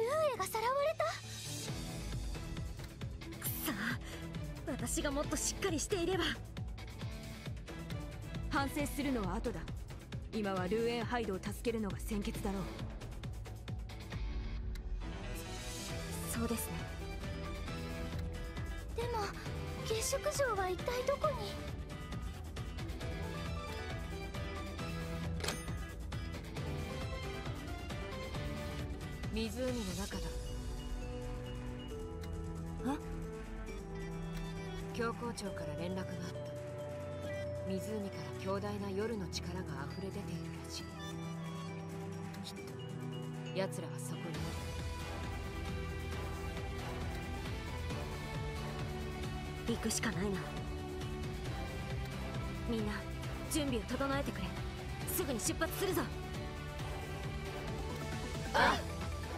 ルーエがさらわれた。 くそ、私がもっとしっかりしていれば。 反省するのは後だ。今はルーエンハイドを助けるのが先決だろう。 そうですね。 でも月食城は一体どこに？ 湖の中だ。教皇庁から連絡があった。湖から強大な夜の力が溢れ出ているらしい。きっと奴らはそこにいる。 行くしかないな。みんな準備を整えてくれ。すぐに出発するぞ。 あっ。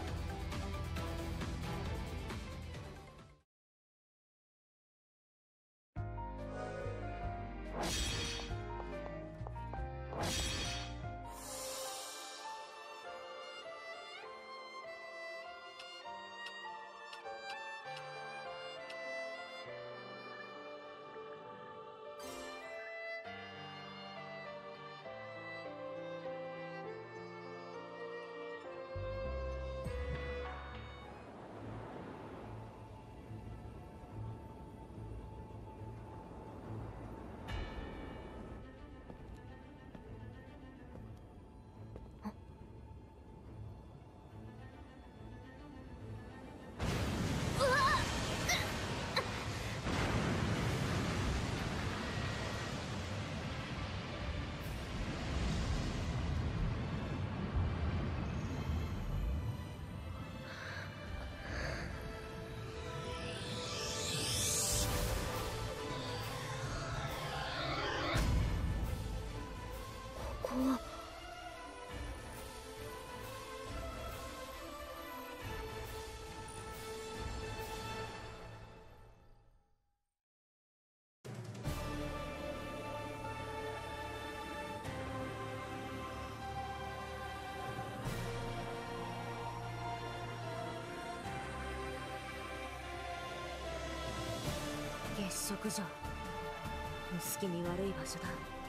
月食城、薄気味悪い場所だ。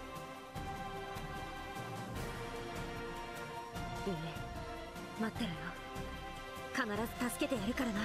いいえ、待ってろよ。必ず助けてやるからな。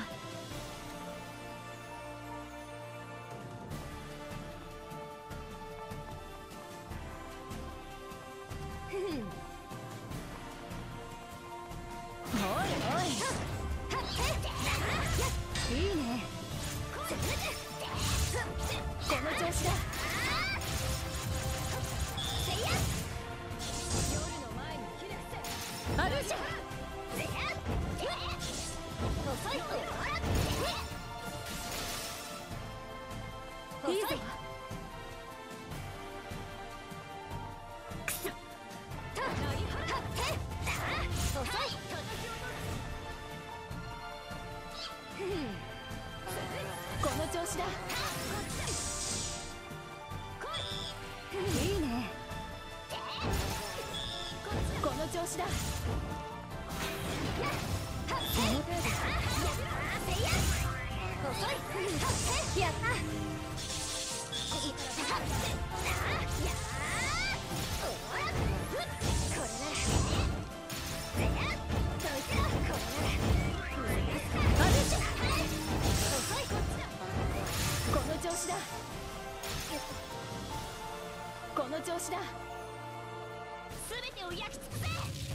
この調子だ。 全てを焼き尽くせ。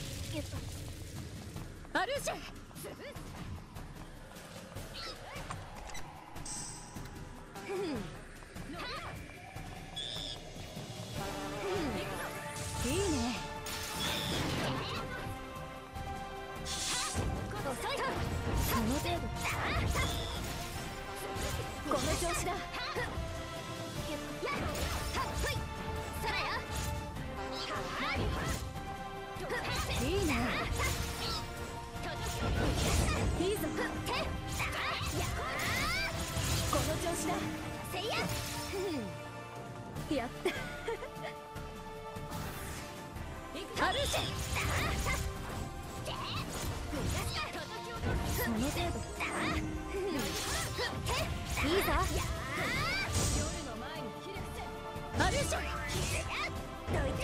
アルーシェ。いいね。その程度。この調子だ。いいね。いいぞ。この調子だ。やったアルーシェ。 その程度いいぞアルシャどいて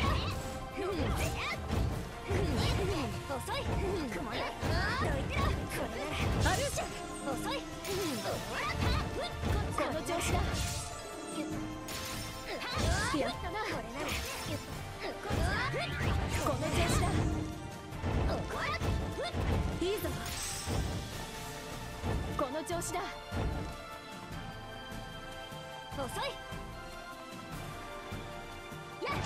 遅い雲よどいてこれならアルシャ遅いこの調子だやったなこれならこの調子だいいぞこの調子だ遅いやっ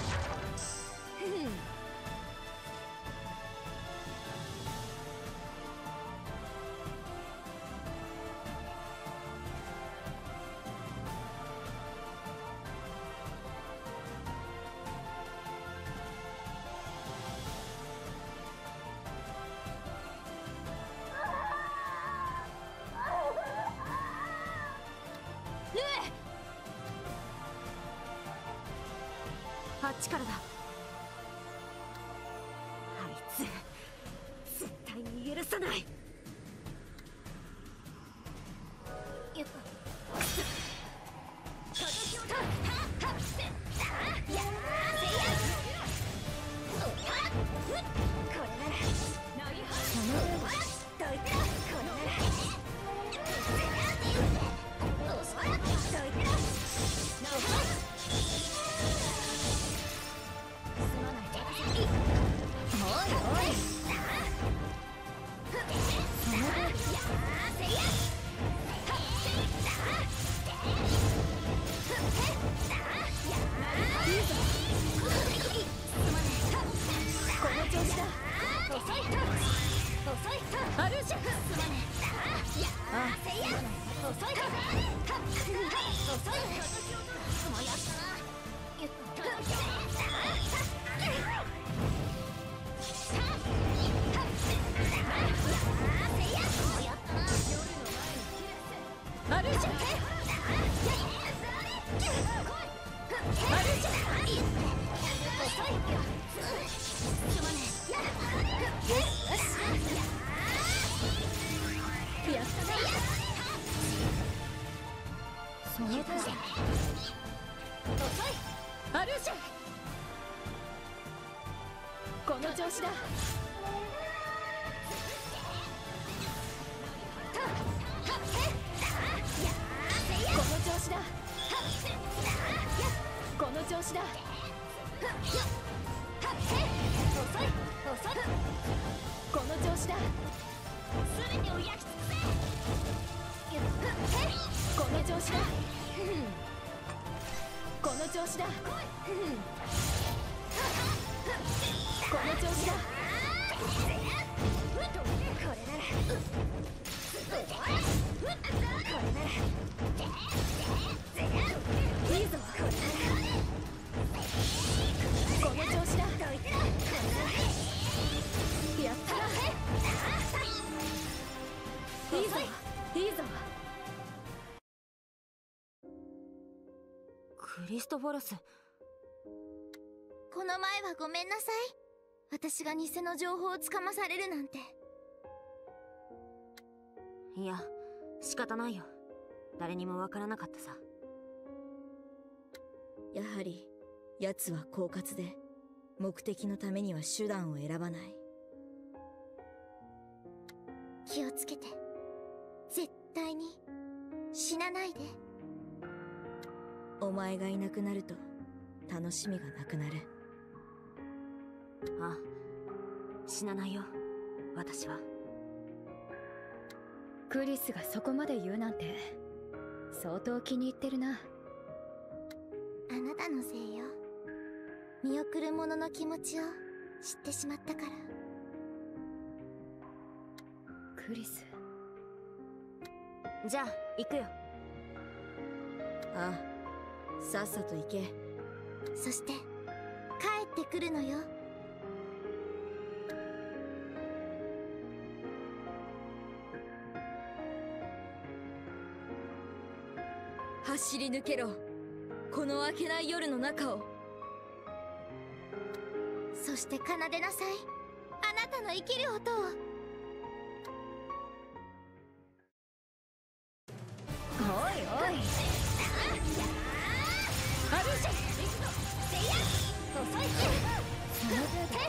あっちからだあいつ絶対に許さないやっこの調子だこの調子だこの調子だこの調子だ全てを焼き尽くせこの調子だこの調子だこの調子だこれならいいぞこの調子だやったいいぞいいぞクリストフォロスこの前はごめんなさい。私が偽の情報をつかまされるなんて。 いや仕方ないよ誰にもわからなかったさやはり奴は狡猾で目的のためには手段を選ばない気をつけて絶対に死なないでお前がいなくなると楽しみがなくなるあ死なないよ私はクリスがそこまで言うなんて相当気に入ってるなあなたのせいよ見送る者の気持ちを知ってしまったからクリスじゃあ行くよああさっさと行けそして帰ってくるのよ走り抜けろこの明けない夜の中をそして奏でなさいあなたの生きる音を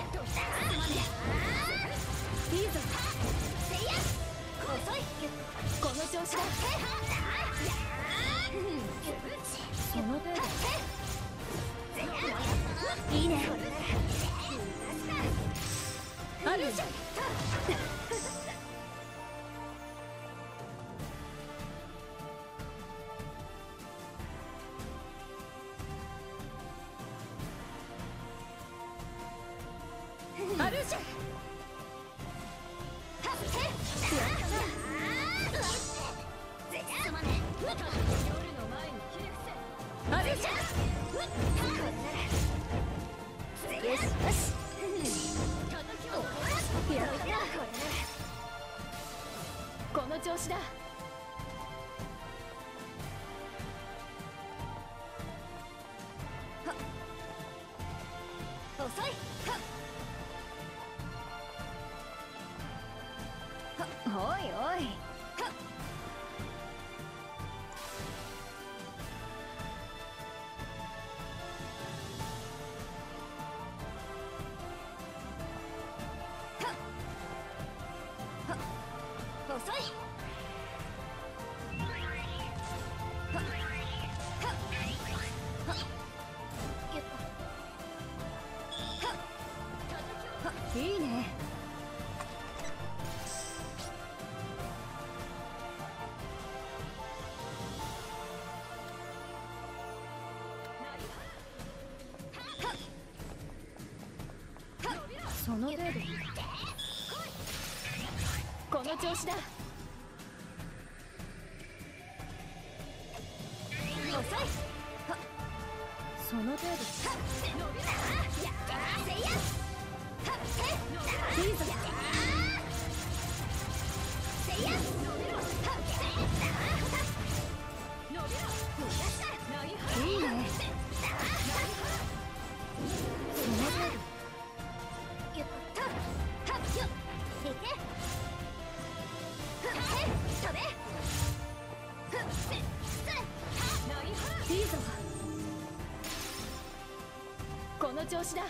いいぞ。遅い。この調子だ。その程度。いいね。あるじゃん。あるじゃん。あるじゃん。よしよし。この調子だ。遅い。おいおい。遅い。いいね。その程度。この調子だ。遅い。その程度。いいぞ。いいね。その程度。いいぞ。この調子だ。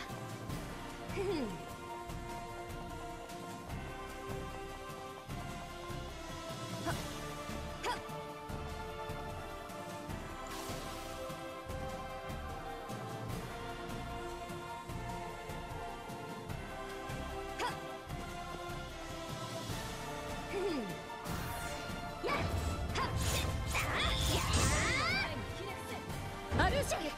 あるじゃん。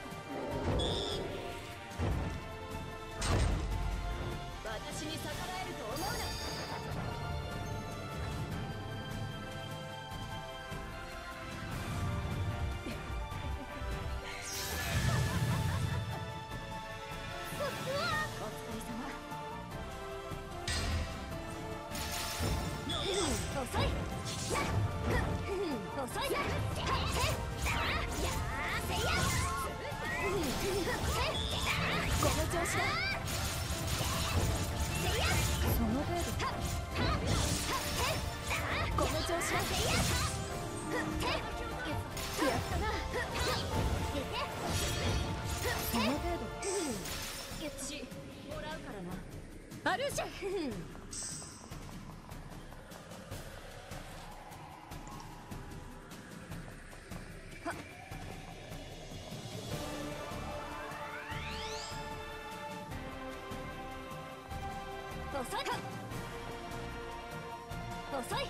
私に逆らえると思うな。お疲れ様。遅い。遅い。この調子だ。その程度。この調子だ。やったな。その程度。血もらうからな。あるじゃん。遅い。遅い。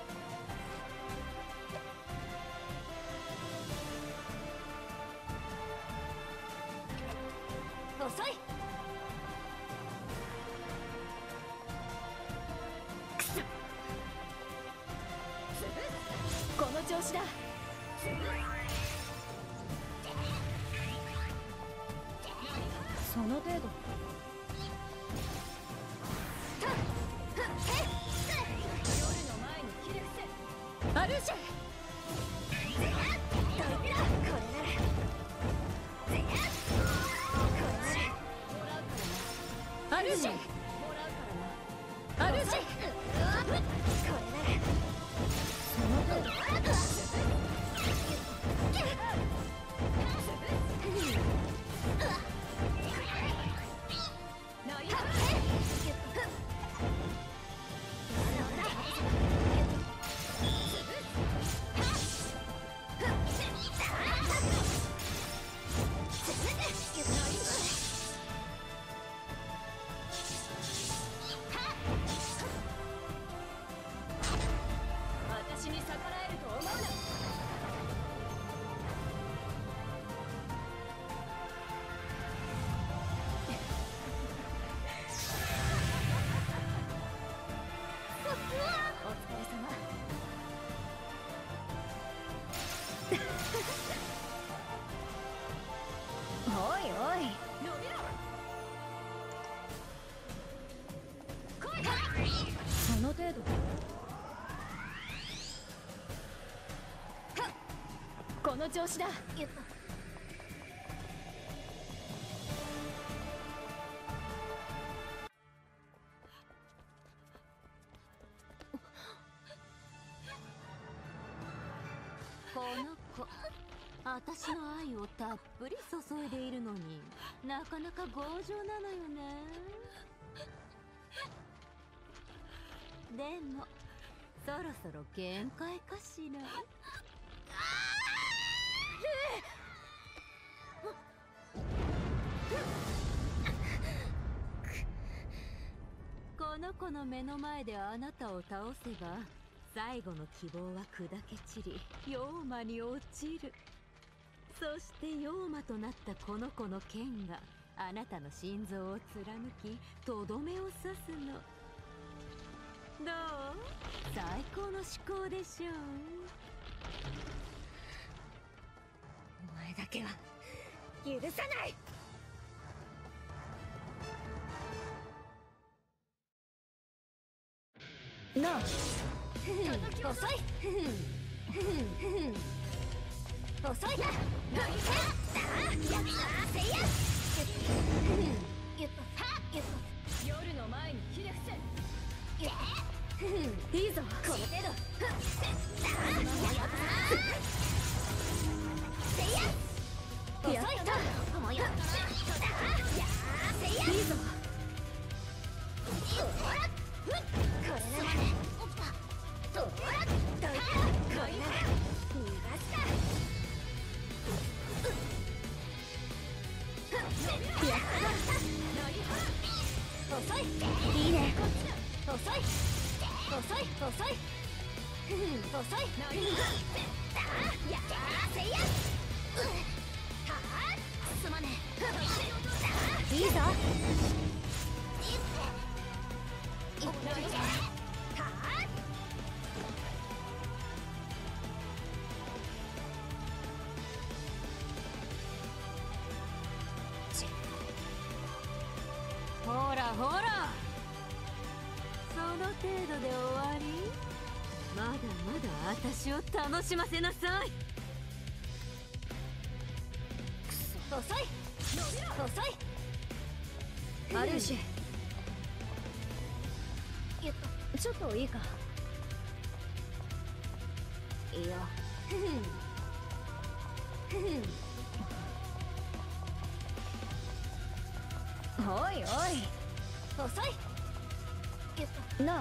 遅い。くそ。この調子だ。その程度。あるじゃん。あるじゃん。あるじゃん。その程度。 私に逆らえると思うな。お疲れ様。おいおい、伸びろ。来い。その程度。この調子だ。この子、私の愛をたっぷり注いでいるのになかなか強情なのよね。でもそろそろ限界かしら。この子の目の前であなたを倒せば最後の希望は砕け散り妖魔に落ちる。そして妖魔となったこの子の剣があなたの心臓を貫きとどめを刺すの。どう？最高の思考でしょう。お前だけは許さない。なあ、遅い。遅いな。夜の前にひれ伏せ。いいぞ、この程度。遅いと。いいぞ。これならどうだ。これなら逃がすか。遅い。いいね。遅い。遅い。遅い。遅い。やせや。すまねえ。いいぞ。ほらほら、その程度で終わり？まだまだ私を楽しませなさい。遅い。遅い。アルーシェ、ちょっといいか。いいよ。おいおい、遅い。なあ、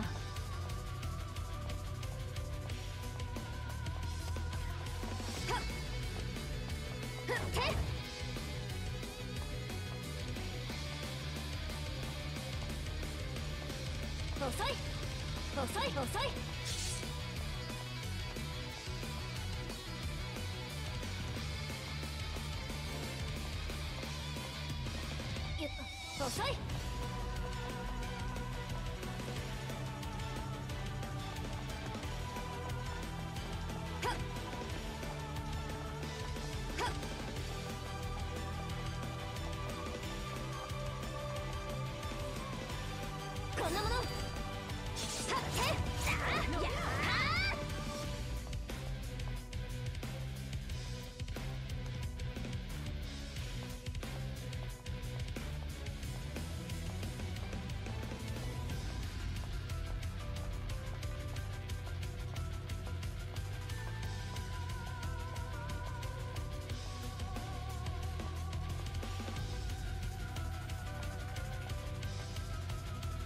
遅い。遅い。遅い。遅い。こんなもの。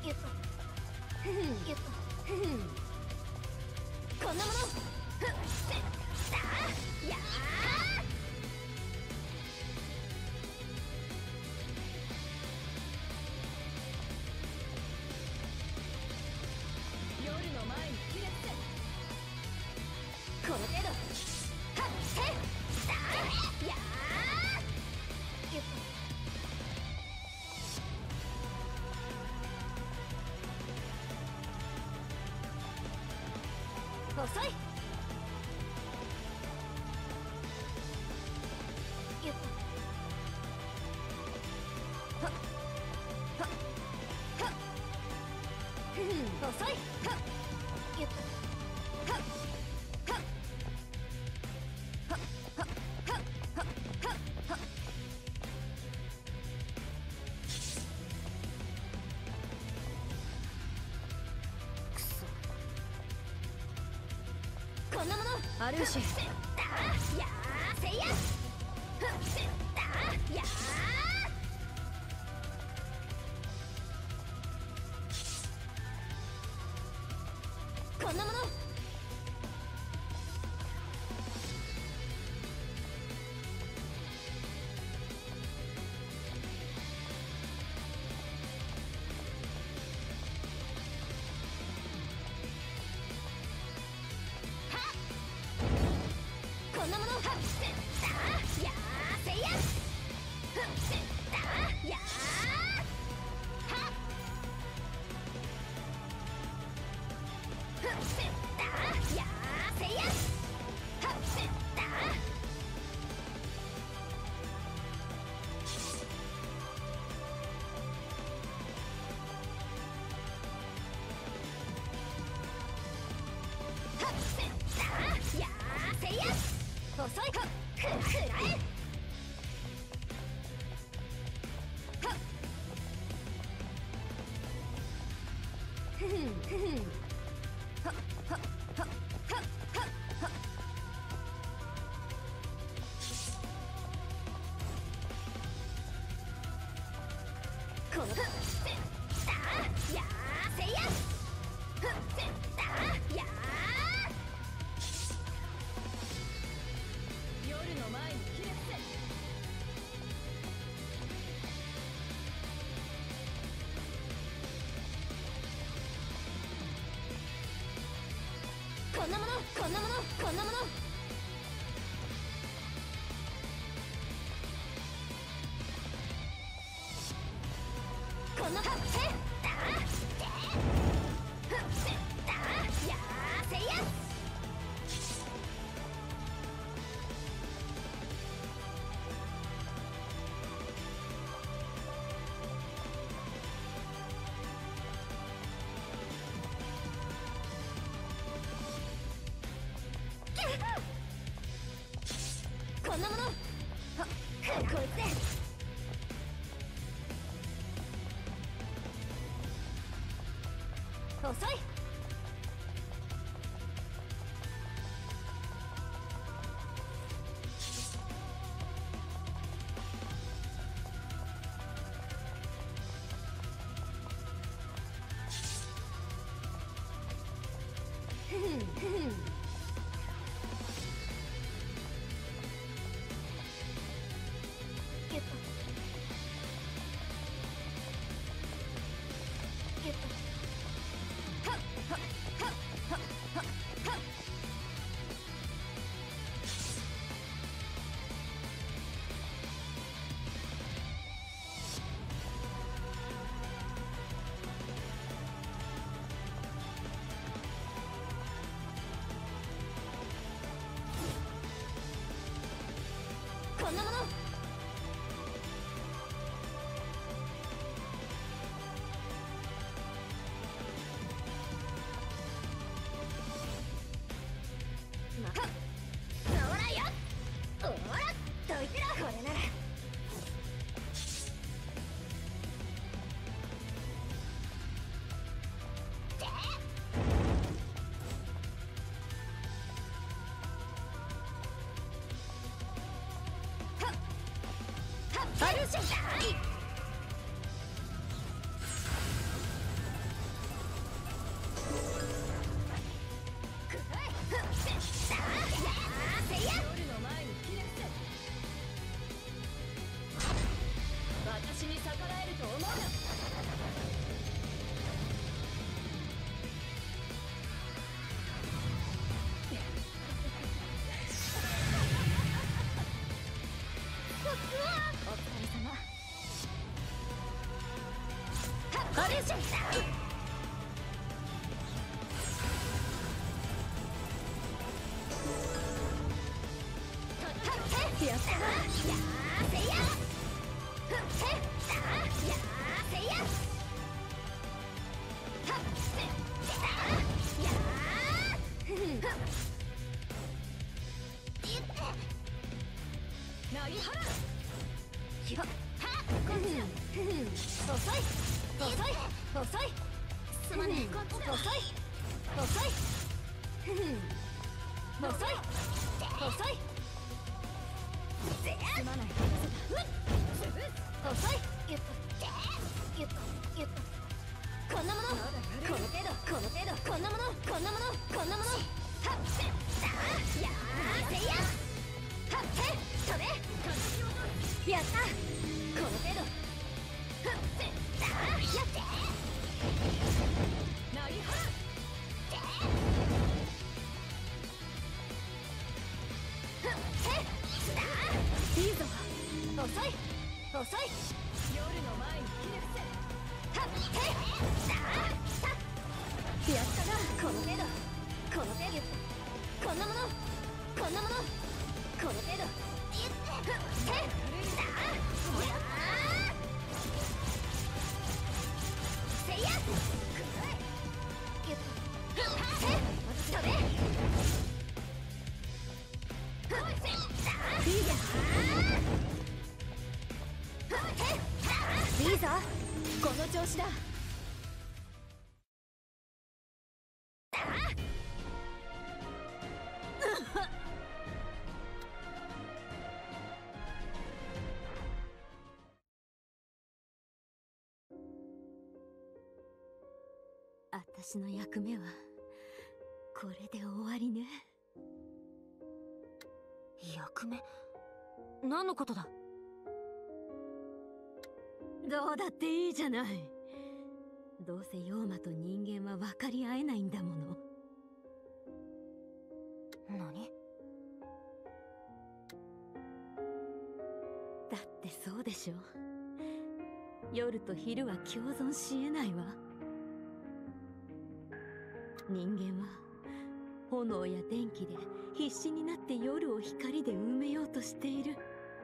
ギュッとギュッとこんなものふっせっだや夜の前に切れつこの程度はっせっだやギュッと遅いギュッとはっはっはっ遅いはっギュッとはっはっはっはっはっはっはっくそこんなものアルーシェ。 やーせいやふっせだやーこんなものこんなものはっせだやーせいやふっせだやーはっふっせだやーせいやはっせだはっせだやーせいや遅いかくらえはっふんふんはっはっはっはっはっはっこのふっせだやーせいやふっせだやー夜の前に切れ伏せこんなものこんなものこんなものこのはっせだでふっせだやーせいやこんなものはこいつで遅いふんふんギュッとギュッとはっはっはっはっはっはっこんなものはっほらよほらどいてろこれならではっはっはっ遅い。 すまねえ。こっちだ。 遅い。すまない。遅い。ゆっと。こんなもの。この程度。こんなもの。はっやーせいや。はっ飛べ。やった。この程度。やってナイハいいぞ。遅い。夜の前にひれ伏せ。やったな。この程度。こんなもの。この程度。せいや。飛べ。いいぞ。この調子だ。 私の役目はこれで終わりね。 役目？何のことだ？ どうだっていいじゃない。どうせ妖魔と人間は分かり合えないんだもの。 何？ だってそうでしょ。夜と昼は共存し得ないわ。人間は炎や電気で必死になって夜を光で埋めようとしている。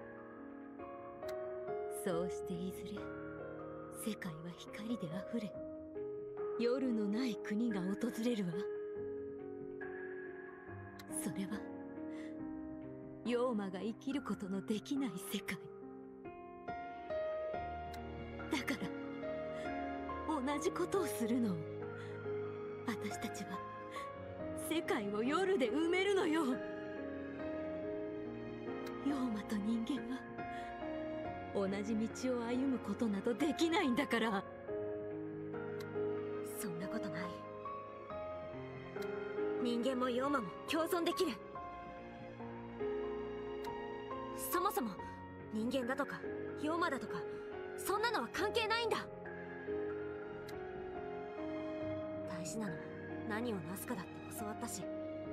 そうしていずれ世界は光であふれ、夜のない国が訪れるわ。それは妖魔が生きることのできない世界だから、同じことをするの。私たちは世界を夜で埋めるのよ。妖魔と人間は同じ道を歩むことなどできないんだから。 そんなことない。人間も妖魔も共存できる。そもそも人間だとか妖魔だとかそんなのは関係ないんだ。大事なのは何をなすかだって教わったし、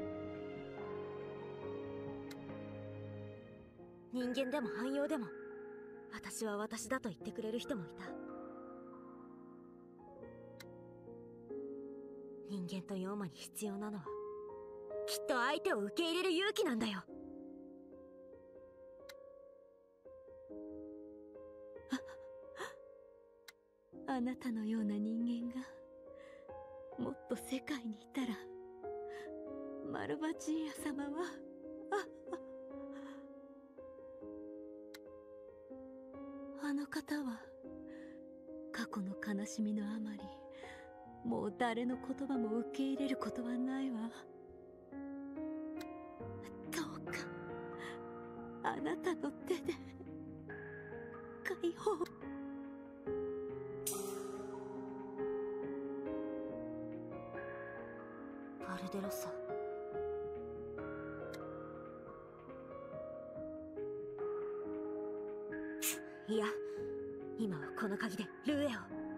人間でも汎用でも私は私だと言ってくれる人もいた。人間と妖魔に必要なのはきっと相手を受け入れる勇気なんだよ。 あなたのような人間がもっと世界にいたら、マルバチーヤ様はあの方は過去の悲しみのあまり、もう誰の言葉も受け入れることはないわ。どうかあなたの手で解放。 バルデロッサ。いや、今はこの鍵でルーエを。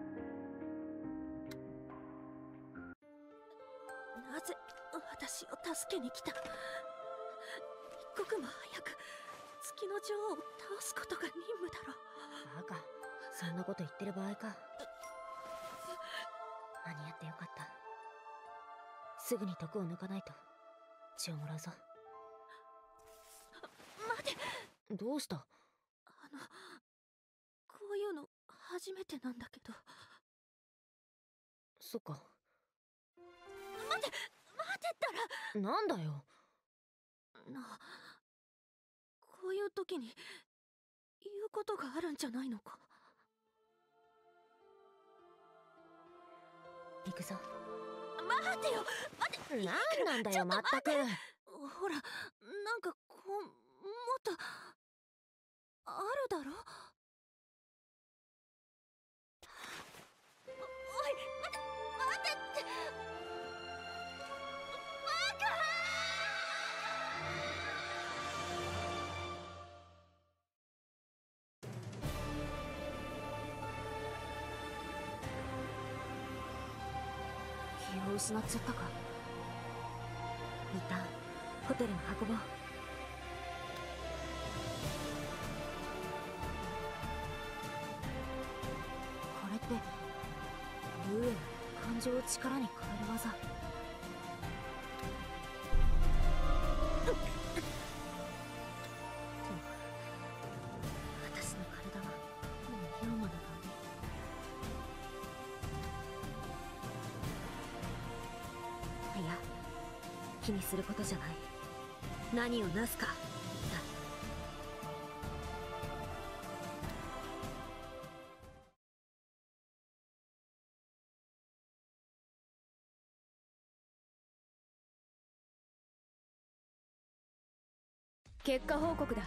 なぜ私を助けに来た？一刻も早く月の女王を倒すことが任務だろ。 バカ、そんなこと言ってる場合か。間に合ってよかった。すぐに毒を抜かないと血をもらうぞ。 待て。 どうした？ こういうの初めてなんだけど。 そっか。 待てったら。 なんだよ。 こういう時に言うことがあるんじゃないのか。 行くぞ。 待てよ、待て。 なんなんだよ、まったく。 ほら、なんかこう、もっとあるだろ。おい、待てって。バカ。 気を失っちゃったか。一旦ホテルに運ぼう。これってルーエの感情を力に変える技。でも私の体はもうヨーマの番。いや、気にすることじゃない。何をなすかだ。結果報告だ。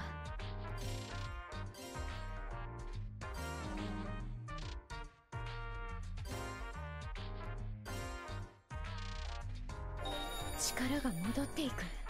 力が戻っていく。